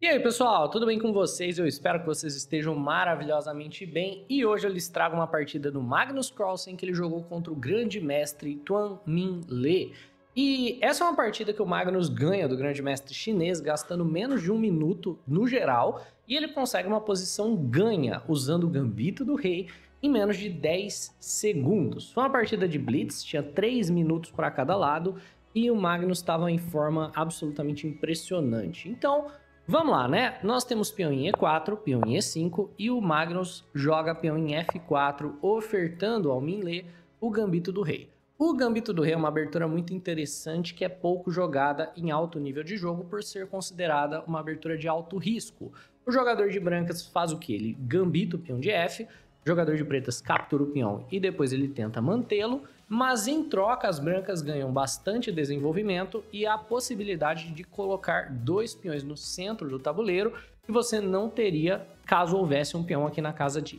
E aí, pessoal, tudo bem com vocês? Eu espero que vocês estejam maravilhosamente bem. E hoje eu lhes trago uma partida do Magnus Carlsen que ele jogou contra o grande mestre Tuan Minh Le. E essa é uma partida que o Magnus ganha do grande mestre chinês, gastando menos de 1 minuto no geral. E ele consegue uma posição ganha, usando o Gambito do Rei, em menos de 10 segundos. Foi uma partida de Blitz, tinha 3 minutos para cada lado. E o Magnus estava em forma absolutamente impressionante. Então, vamos lá, né? Nós temos peão em E4, peão em E5 e o Magnus joga peão em F4, ofertando ao Minh Le o Gambito do Rei. O Gambito do Rei é uma abertura muito interessante que é pouco jogada em alto nível de jogo por ser considerada uma abertura de alto risco. O jogador de brancas faz o que? Ele gambita o peão de F, o jogador de pretas captura o peão e depois ele tenta mantê-lo, mas em troca as brancas ganham bastante desenvolvimento e a possibilidade de colocar 2 peões no centro do tabuleiro que você não teria caso houvesse um peão aqui na casa de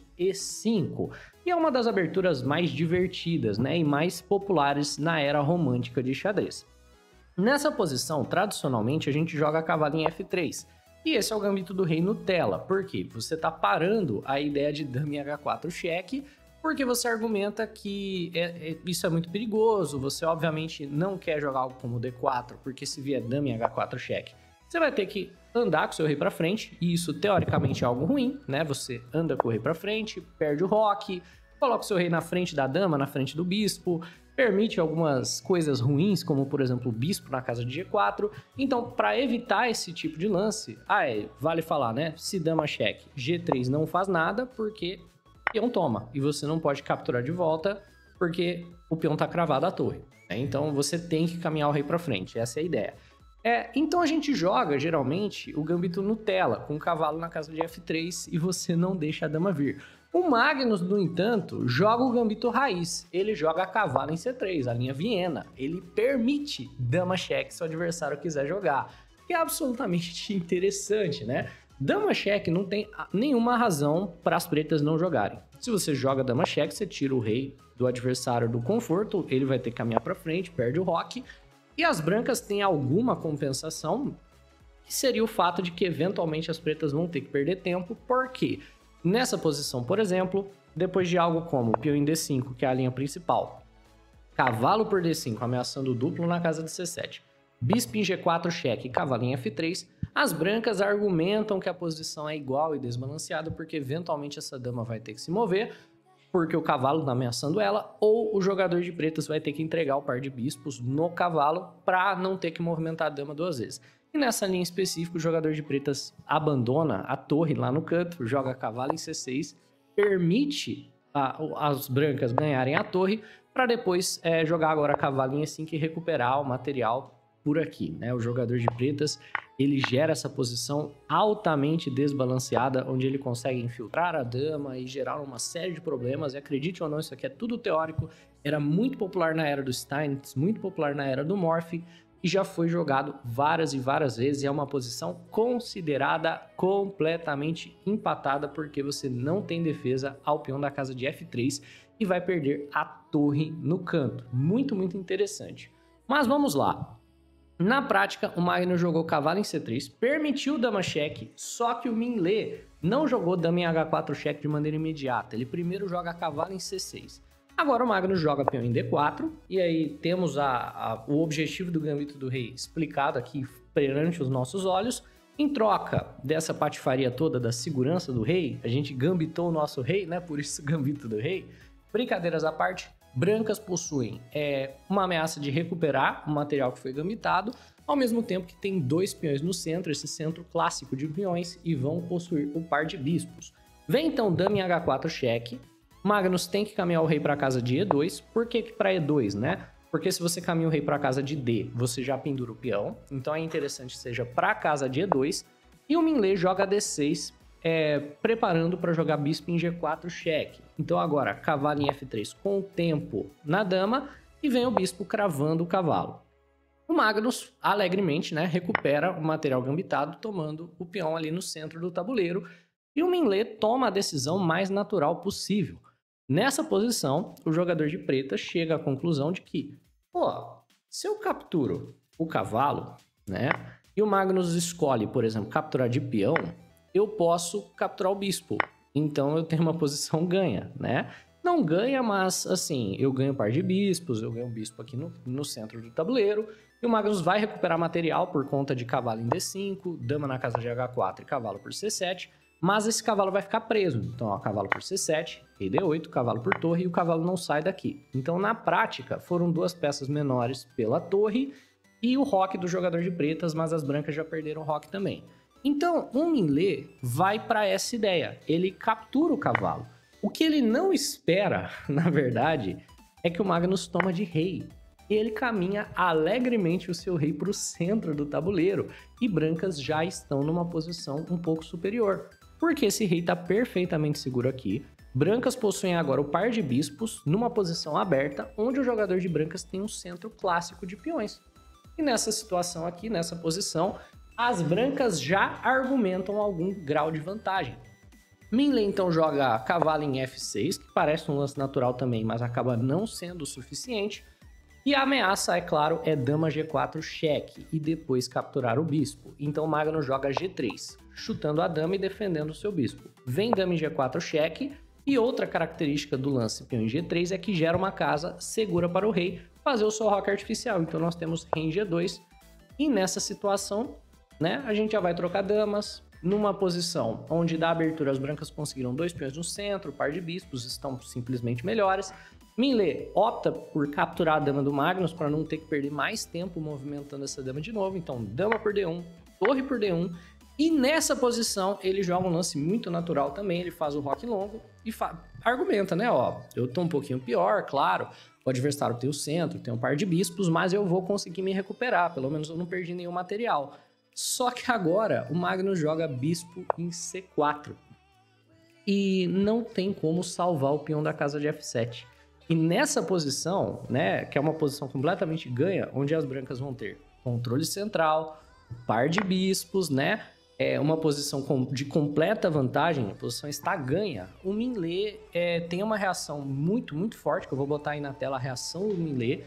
E5. E é uma das aberturas mais divertidas, né, e mais populares na era romântica de xadrez. Nessa posição, tradicionalmente, a gente joga cavalo em F3. E esse é o Gambito do Rei Nutella, porque você está parando a ideia de dama em H4 cheque, porque você argumenta que isso é muito perigoso, você obviamente não quer jogar algo como D4, porque se vier dama em H4 cheque, você vai ter que andar com o seu rei para frente, e isso teoricamente é algo ruim, né? Você anda com o rei para frente, perde o roque, coloca o seu rei na frente da dama, na frente do bispo, permite algumas coisas ruins, como por exemplo o bispo na casa de G4. Então, para evitar esse tipo de lance, vale falar, né? Se dama cheque, G3 não faz nada, porque peão toma, e você não pode capturar de volta, porque o peão tá cravado à torre, né? Então você tem que caminhar o rei para frente, essa é a ideia. Então a gente joga, geralmente, o Gambito Nutella, com o cavalo na casa de F3 e você não deixa a dama vir. O Magnus, no entanto, joga o Gambito Raiz. Ele joga cavalo em C3, a linha Viena. Ele permite dama cheque se o adversário quiser jogar. Que é absolutamente interessante, né? Dama cheque não tem nenhuma razão para as pretas não jogarem. Se você joga dama cheque, você tira o rei do adversário do conforto, ele vai ter que caminhar para frente, perde o roque. E as brancas têm alguma compensação, que seria o fato de que eventualmente as pretas vão ter que perder tempo, porque nessa posição, por exemplo, depois de algo como peão em D5, que é a linha principal, cavalo por D5 ameaçando o duplo na casa de C7, bispo em G4 cheque e cavalo em F3, as brancas argumentam que a posição é igual e desbalanceada porque eventualmente essa dama vai ter que se mover, porque o cavalo está ameaçando ela, ou o jogador de pretas vai ter que entregar o par de bispos no cavalo para não ter que movimentar a dama 2 vezes. E nessa linha específica, o jogador de pretas abandona a torre lá no canto, joga cavalo em C6, permite as brancas ganharem a torre, para depois jogar agora cavalo em E5 e recuperar o material por aqui, né? O jogador de pretas, ele gera essa posição altamente desbalanceada, onde ele consegue infiltrar a dama e gerar uma série de problemas, e acredite ou não, isso aqui é tudo teórico, era muito popular na era do Stein, muito popular na era do Morphy, e já foi jogado várias e várias vezes, e é uma posição considerada completamente empatada, porque você não tem defesa ao peão da casa de F3 e vai perder a torre no canto. Muito, muito interessante. Mas vamos lá. Na prática, o Magnus jogou cavalo em C3, permitiu dama cheque, só que o Minh Le não jogou dama em H4 cheque de maneira imediata. Ele primeiro joga cavalo em C6. Agora o Magnus joga peão em D4, e aí temos o objetivo do Gambito do Rei explicado aqui perante os nossos olhos. Em troca dessa patifaria toda da segurança do rei, a gente gambitou o nosso rei, né? Por isso Gambito do Rei. Brincadeiras à parte, brancas possuem uma ameaça de recuperar o material que foi gambitado, ao mesmo tempo que tem 2 peões no centro, esse centro clássico de peões, e vão possuir o par de bispos. Vem então dama em H4 cheque, Magnus tem que caminhar o rei para casa de E2, por que para E2, né? Porque se você caminha o rei para casa de D, você já pendura o peão, então é interessante que seja para casa de E2, e o Minh Le joga D6, preparando para jogar bispo em G4 cheque. Então agora, cavalo em F3 com o tempo na dama, e vem o bispo cravando o cavalo. O Magnus, alegremente, né, recupera o material gambitado, tomando o peão ali no centro do tabuleiro, e o Minh Le toma a decisão mais natural possível. Nessa posição, o jogador de preta chega à conclusão de que, se eu capturo o cavalo, né, e o Magnus escolhe, por exemplo, capturar de peão, eu posso capturar o bispo. Então eu tenho uma posição ganha, né? Não ganha, mas assim, eu ganho par de bispos, eu ganho um bispo aqui no centro do tabuleiro, e o Magnus vai recuperar material por conta de cavalo em D5, dama na casa de H4 e cavalo por C7, mas esse cavalo vai ficar preso. Então, ó, cavalo por C7, rei D8, cavalo por torre, e o cavalo não sai daqui. Então, na prática, foram duas peças menores pela torre e o roque do jogador de pretas, mas as brancas já perderam o roque também. Então, o Minlê vai para essa ideia, ele captura o cavalo. O que ele não espera, na verdade, é que o Magnus toma de rei. Ele caminha alegremente o seu rei para o centro do tabuleiro e brancas já estão numa posição um pouco superior, porque esse rei está perfeitamente seguro aqui. Brancas possuem agora o par de bispos numa posição aberta, onde o jogador de brancas tem um centro clássico de peões. E nessa situação aqui, nessa posição, as brancas já argumentam algum grau de vantagem. Minlê então joga cavalo em F6, que parece um lance natural também, mas acaba não sendo o suficiente. E a ameaça, é claro, é dama G4 cheque e depois capturar o bispo. Então Magnus joga G3, chutando a dama e defendendo o seu bispo. Vem dama em G4 cheque, e outra característica do lance peão em G3 é que gera uma casa segura para o rei fazer o seu roque artificial. Então nós temos rei em G2, e nessa situação, né, a gente já vai trocar damas. Numa posição onde dá abertura as brancas conseguiram 2 peões no centro, o par de bispos estão simplesmente melhores. Minlê opta por capturar a dama do Magnus para não ter que perder mais tempo movimentando essa dama de novo. Então, dama por D1, torre por D1. E nessa posição, ele joga um lance muito natural também. Ele faz o roque longo e argumenta, né? Ó, eu tô um pouquinho pior, claro. O adversário tem o centro, tem um par de bispos, mas eu vou conseguir me recuperar. Pelo menos eu não perdi nenhum material. Só que agora o Magnus joga bispo em C4. E não tem como salvar o peão da casa de F7. E nessa posição, né, que é uma posição completamente ganha, onde as brancas vão ter controle central, par de bispos, né, é uma posição de completa vantagem, a posição está ganha. O Minlê tem uma reação muito, muito forte, que eu vou botar aí na tela a reação do Minlê.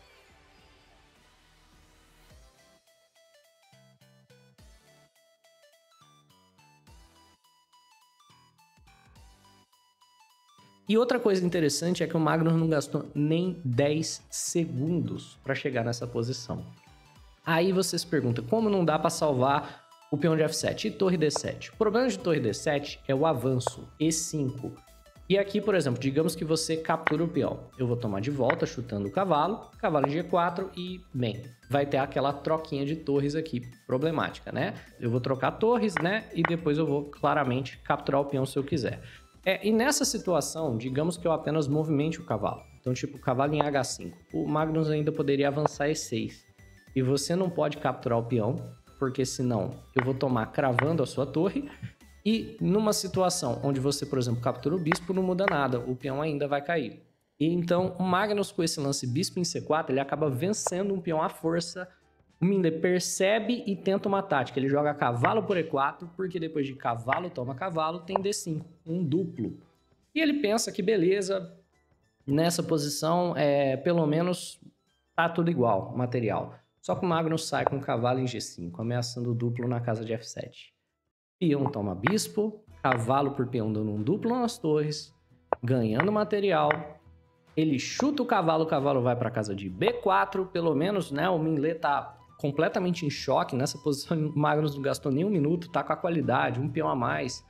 E outra coisa interessante é que o Magnus não gastou nem 10 segundos para chegar nessa posição. Aí você se pergunta, como não dá para salvar o peão de F7 e torre D7? O problema de torre D7 é o avanço, E5. E aqui, por exemplo, digamos que você captura o peão. Eu vou tomar de volta, chutando o cavalo em G4 e, bem, vai ter aquela troquinha de torres aqui, problemática, né? Eu vou trocar torres, né? E depois eu vou claramente capturar o peão se eu quiser. E nessa situação, digamos que eu apenas movimente o cavalo. Então, tipo, cavalo em H5. O Magnus ainda poderia avançar E6. E você não pode capturar o peão, porque senão eu vou tomar cravando a sua torre. E numa situação onde você, por exemplo, captura o bispo, não muda nada. O peão ainda vai cair. E então, o Magnus, com esse lance bispo em C4, ele acaba vencendo um peão à força. O Minlê percebe e tenta uma tática. Ele joga cavalo por E4, porque depois de cavalo toma cavalo, tem D5, um duplo. E ele pensa que beleza, nessa posição, pelo menos tá tudo igual, material. Só que o Magnus sai com cavalo em G5, ameaçando o duplo na casa de F7. Peão toma bispo, cavalo por peão dando um duplo nas torres, ganhando material. Ele chuta o cavalo vai para a casa de B4, pelo menos, né, o Minlê tá completamente em choque. Nessa posição o Magnus não gastou nem um minuto, tá com a qualidade, um peão a mais.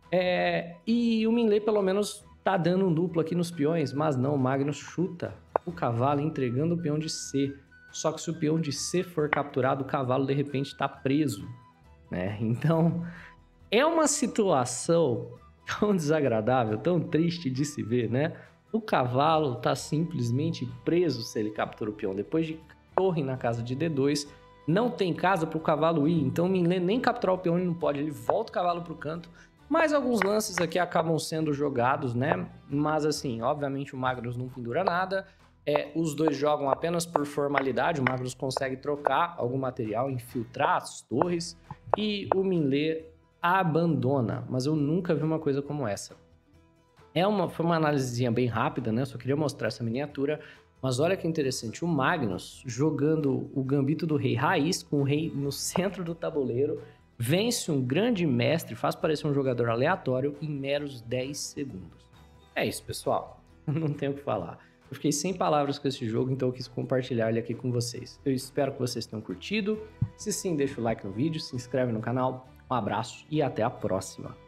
E o Minlê pelo menos tá dando um duplo aqui nos peões, mas não, o Magnus chuta o cavalo entregando o peão de C. Só que se o peão de C for capturado, o cavalo de repente tá preso, né? Então é uma situação tão desagradável, tão triste de se ver, né? O cavalo tá simplesmente preso se ele captura o peão. Depois de torre na casa de D2, não tem casa para o cavalo ir, então o Minlê nem capturar o peão ele não pode, ele volta o cavalo para o canto. Mas alguns lances aqui acabam sendo jogados, né? Mas assim, obviamente o Magnus não pendura nada, os dois jogam apenas por formalidade. O Magnus consegue trocar algum material, infiltrar as torres, e o Minlê abandona. Mas eu nunca vi uma coisa como essa. Foi uma análisezinha bem rápida, né? Só queria mostrar essa miniatura, Mas olha que interessante, o Magnus, jogando o Gambito do Rei raiz, com o rei no centro do tabuleiro, vence um grande mestre, faz parecer um jogador aleatório em meros 10 segundos. É isso, pessoal. Não tenho o que falar. Eu fiquei sem palavras com esse jogo, então eu quis compartilhar ele aqui com vocês. Eu espero que vocês tenham curtido. Se sim, deixa o like no vídeo, se inscreve no canal. Um abraço e até a próxima.